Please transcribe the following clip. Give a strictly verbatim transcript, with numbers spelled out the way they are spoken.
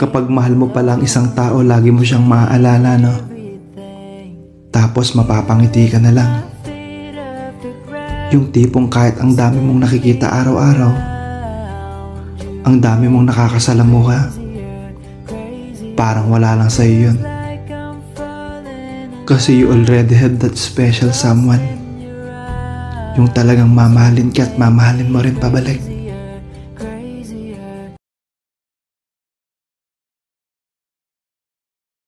Kapag mahal mo palang isang tao, lagi mo siyang maaalala, no? Tapos mapapangiti ka na lang. Yung tipong kahit ang dami mong nakikita araw-araw, ang dami mong nakakasalamuha, parang wala lang sa'yo yun. Kasi you already had that special someone. Yung talagang mamahalin ka at mamahalin mo rin pabalik.